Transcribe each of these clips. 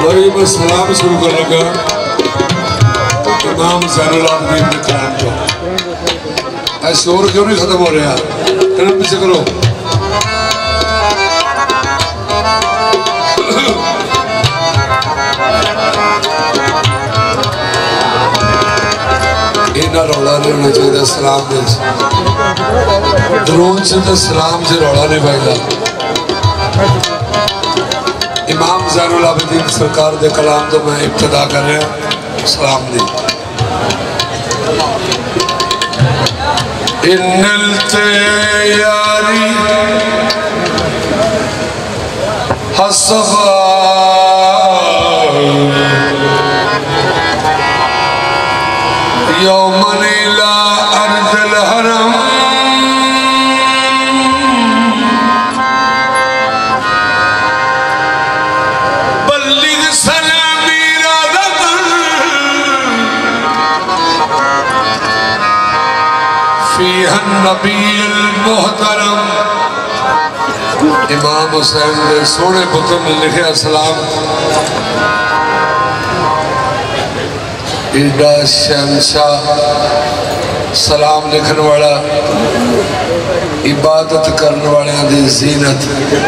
भाई मैं सलाम शुरू कर लगा इमाम ज़ैनुल-आबिदीन के कलाम को। शोर क्यों नहीं खत्म हो रहा? कदम पीछे करो। इन्ना रौला नहीं होना चाहिए सलाम दे। ड्रोन से तो सलाम से रौला नहीं पाएगा। इमाम ज़ैनुल-आबिदीन सरकार दे कलाम तो मैं इब्तिदा कर रहा सलाम दी। इन्नल तैयारी हसफा यौमन इला अर्दिल हरम बल्लिग सलामी रादतन फीहन नबील मोहतरम। इमाम हुसैन ने सोने पुत्र ने लिखे सलाम। इडा शहंशाह सलाम लिखने वाला इबादत करने वाले दी जीनत।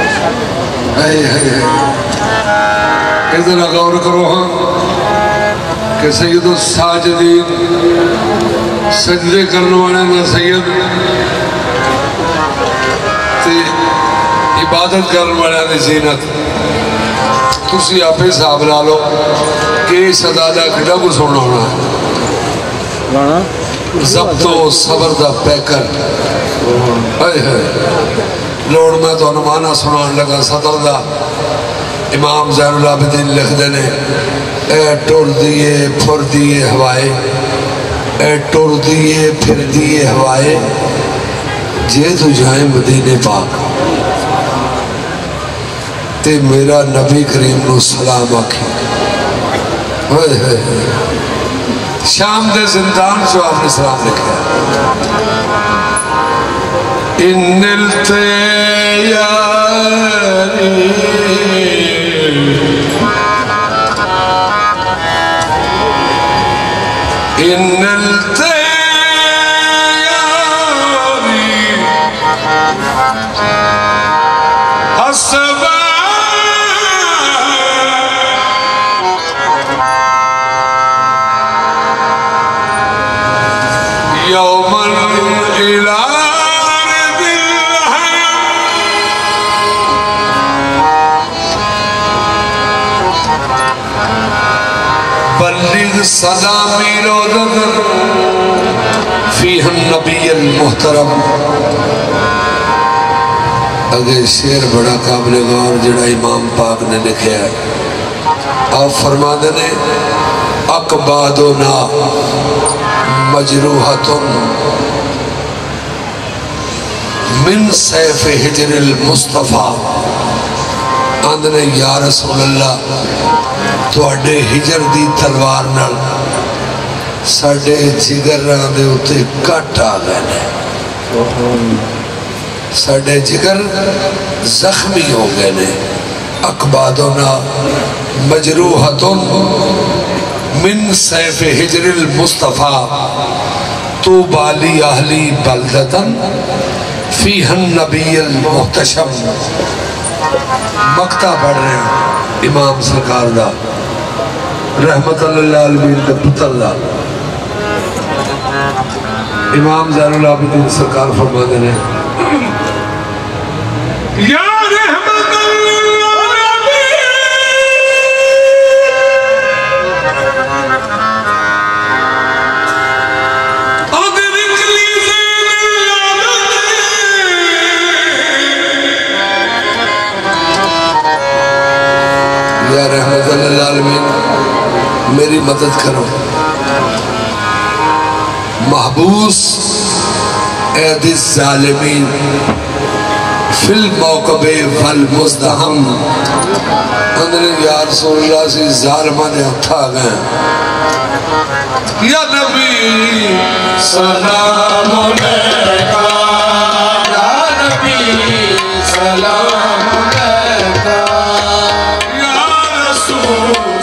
इधर गौर करो हाँ कि सैयदो साजिदीन सजदे करने वाले ना सैयद ते इबादत करने वाले दी जीनत। तुसी आपे हिसाब ला लो कि सदादा कितना कुछ होना होना जब्तो सबर दा पैकर। लोड़ मैं तो अनुमाना सुनान लगा सदर दा इमाम ज़ैनुल-आबिदीन लिखते ने ए टुर दिए फुर दिए हवाए ए टुर दिए फिर दिए हवाए जे तू जाए मदीने पाक ते मेरा नबी करीम को सलाम आखी। शाम दे जिंदान जो आपने सलाम लिखा। इन्नल तैयारी इन्नल तैयारी हसबा यौमन इला अर्दिल हरम बल्लिग सलामी रोज़तन फीहन नबील मोहतरम। अगे शेर बड़ा काबिल गौर जड़ा इमाम पाक ने लिखा है। आप फरमाते ने अकबादो ना मजरूहतुन मिन सैफ हिजरिल मुस्तफा। आंदने या रसूल अल्लाह तुहाडे हिजर दी तलवार नाल साडे जिगरां दे उत्ते कट आ गए ने। साडे जिगर जख्मी हो गए ने। अकबादोना मजरूहतुन मिन सैफ हिजरिल मुस्तफा तो बाली आहली बलदतन फीहन नबील मुहतशम। मक्ता पढ़ रहे हैं इमाम सरकार दा रहमतुल लिल आलमीन दे पुत्र दा। इमाम ज़ैनुल-आबिदीन सरकार फरमाते हैं या या रहमतुल लिल आलमीन मेरी मदद करो। महबूस ऐदिस ज़ालिमीन फिल मौक़बे वल मुज़दहम। अंदर या रसूलुल्लाह से ज़ालिमां दे हत्थ आ गए। या नबी सलाम अलैका या नबी सलाम अलैका या रसूल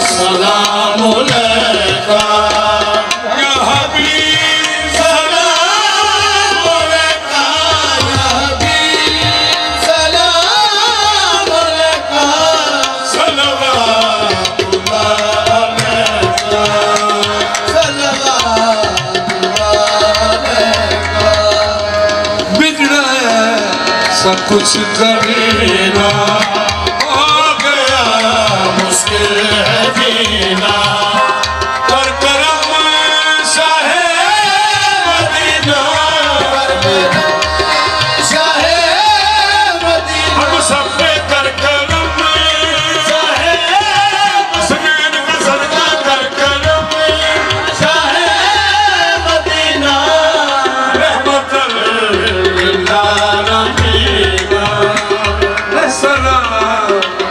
कुछ करीना हो गया मुश्किल है जीना कर करम शाहे मदीना शाहे मदीना हम सब पे कर करम शाहे हुसैन का सदका कर करम शाहे मदीना रहमतुल लिल आलमीन सलाम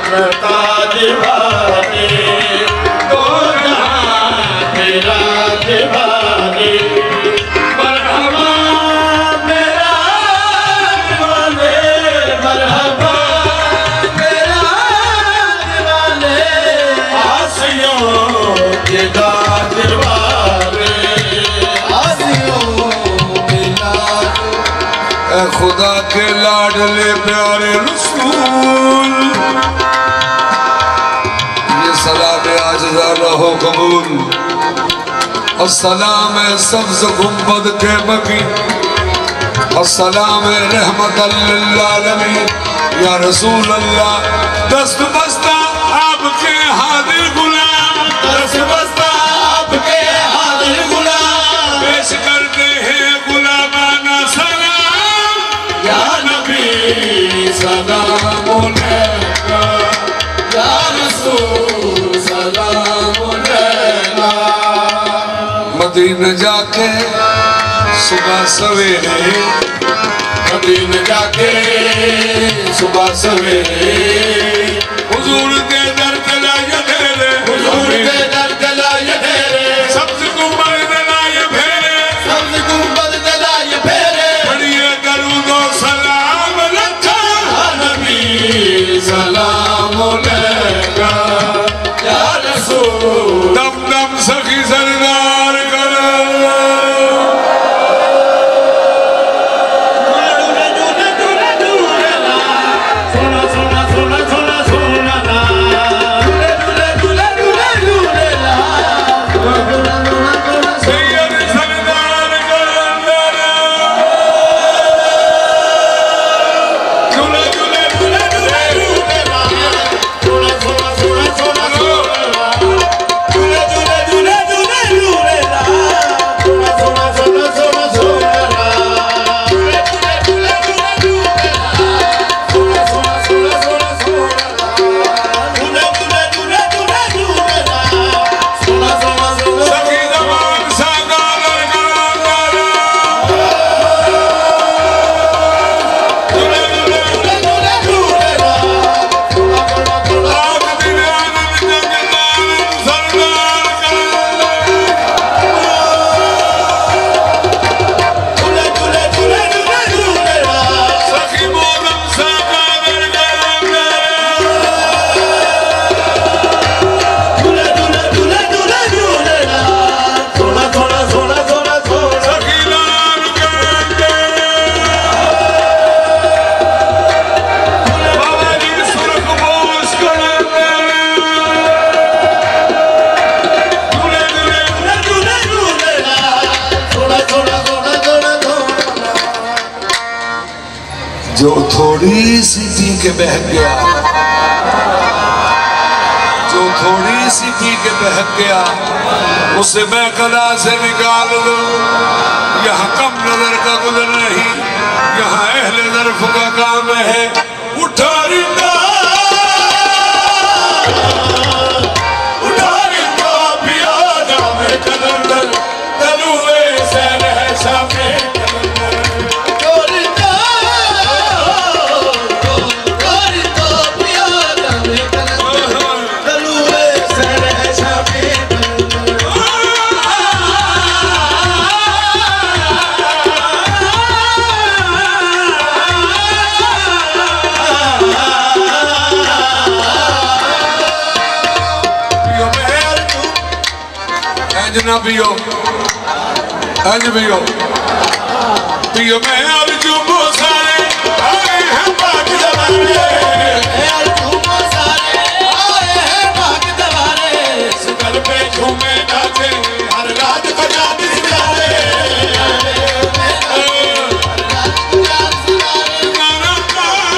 ताजवानी दो जहां तेरा दीवानी मरहबा मेरा दीवाने मरहबा मेरा दीवाने आसियों के दिलवाने आसियों के ए खुदा के लाडले प्यारे रसूल ये सलाम आजज़ाना हो कबूल और सलाम सब्ज़ गुंबद के मकी और सलाम रहमतल लिल आलमीन या रसूल अल्लाह दस्त बस्ता आपके हाजिर गुलाम दस्त बस्ता आपके हाजिर गुलाम पेश करते हैं गुलामाना सलाम या नबी सलाम अलैका या रसूल सलाम अलैका मदीने जाके सुबह सवेरे मदीने जाके सुबह सवेरे हुजूर के दर चलाए फेरे हुजूर के दर चलाए फेरे सब्ज़ गुंबद चलाए फेरे सब्ज़ गुंबद चलाए फेरे पढ़िए दरूद और सलाम रखा नबी सलाम अलैका या रसूल दम दम सखी सरदार जो थोड़ी सी पी के बहक गया जो थोड़ी सी पी के बहक गया उसे मैं कला से निकाल दूं यहाँ कम नजर का गुजर नहीं यहाँ अहले ज़र्फ़ का काम है उठा रिंदा पिया जामे कलंदर तलुए से रह शामे ना पियो अंज पियो पियो मैं अर्जू सारे आए हैं पाक दवारे अर्जू सारे आए हैं पाक दवारे सुगल पे झूमे नाचे हर रात फरियाद सितारे गाना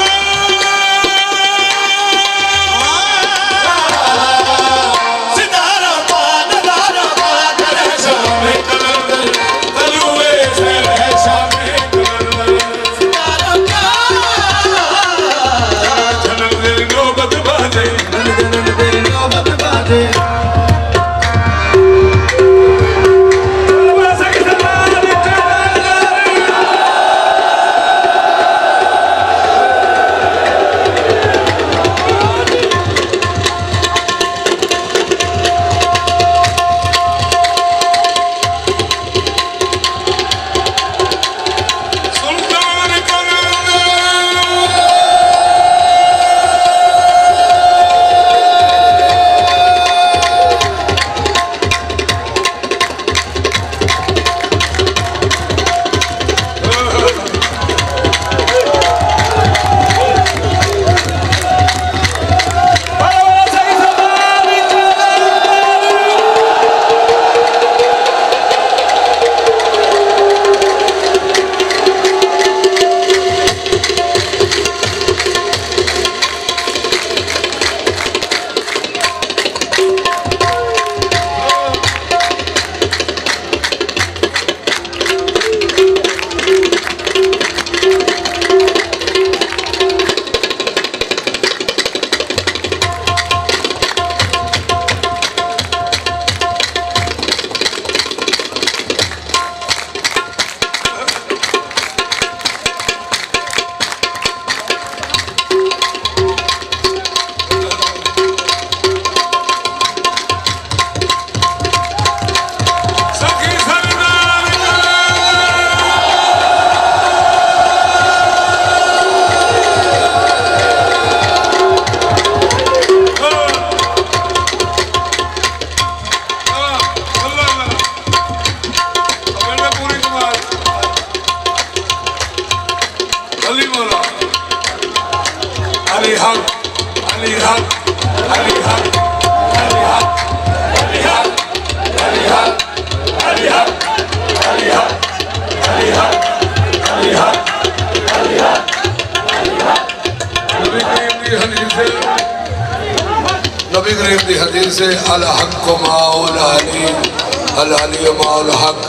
नबी करीम की हदीस से अल हक माउल अली अल अली माउल हक।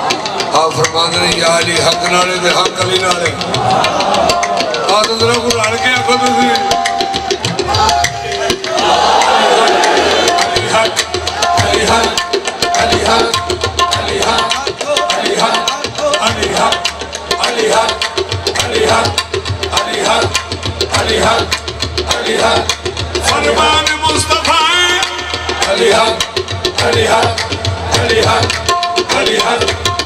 आप फरमाते हैं या अली हक नाले ते हक अली नाले। आज जरा को लड़ के आखो तुसी अली हक अली हक अली हक अली हक अली हक अली हक अली हक अली हक अली हक अली हक अली हक फरमान मुस्तफा अली हक अली हक अली हक अली हक।